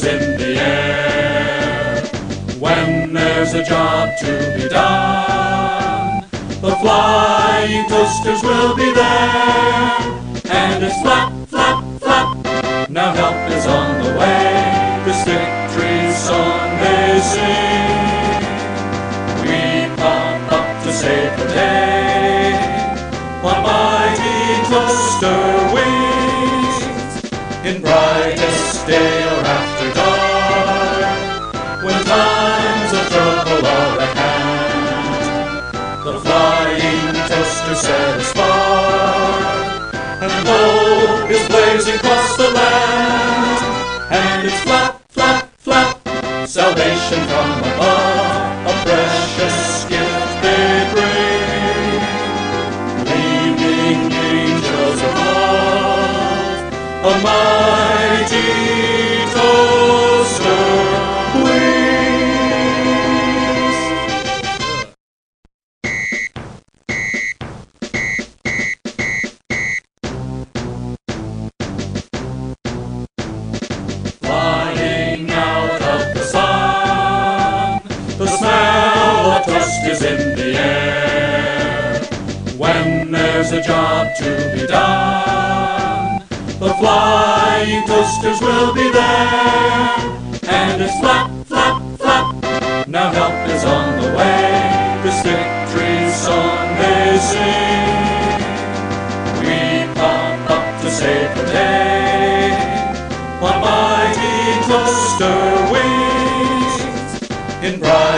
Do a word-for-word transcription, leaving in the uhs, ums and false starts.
toasters in the air. When there's a job to be done, the flying toasters will be there. And it's flap, flap, flap, now help is on the way. This victory song they sing. We pop up to save the day on mighty toaster wings. In brightest day or after dark, when times of trouble are at hand, the flying toaster set a spark, and hope is blazing across the land. And it's flap, flap, flap, salvation from above, a precious gift they bring, leaving angels above, a mighty toaster wings. Flying out of the sun, the smell of toast is in the air. When there's a job to be done, the flying toasters will be there. And it's flap, flap, flap, now help is on the way. This victory song they sing. We pop up to save the day on mighty toaster wings. In bright